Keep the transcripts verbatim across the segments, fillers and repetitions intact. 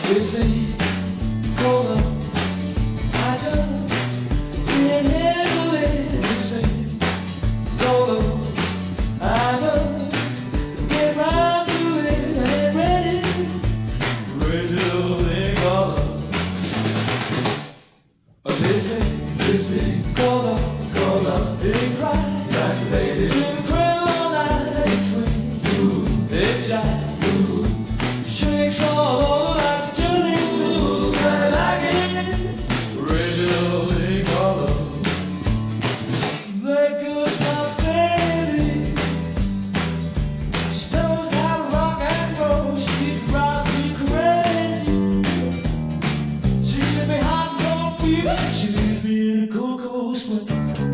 This thing called love, I just can't handle it. This thing called love, I just get right to it. I ain't ready. Raise it up, thing called love. This thing, this thing called love, called love. It cry like a baby, it cry all night. It swing too, it jive too, shakes all over like a jelly blues. I like it. Raise it up, thing called love. There goes my baby. She knows how to rock and roll. She drives me crazy. She gives me hot and cold fever. She leaves me in a cold, cold sweat.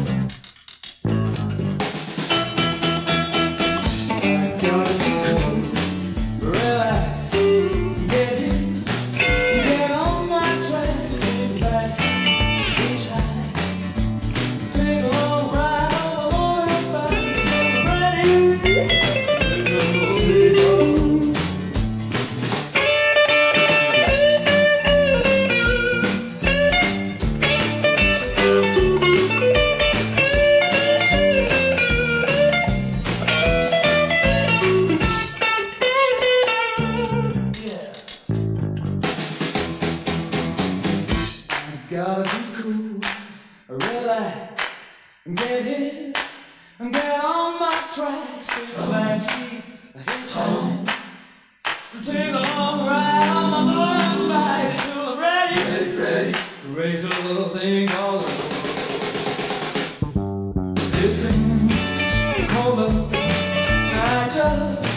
I gotta be cool, relax, get in, get on my tracks, take the backseat, reach high, take a long ride on the motorbike, get ready. There's a little bit of yeah. I gotta be cool, relax, get in, get on my tracks, take a backseat, hitchhike, take a long ride on my motorbike until I'm ready. Ready, ready, raise a little thing called love. This thing called love, I just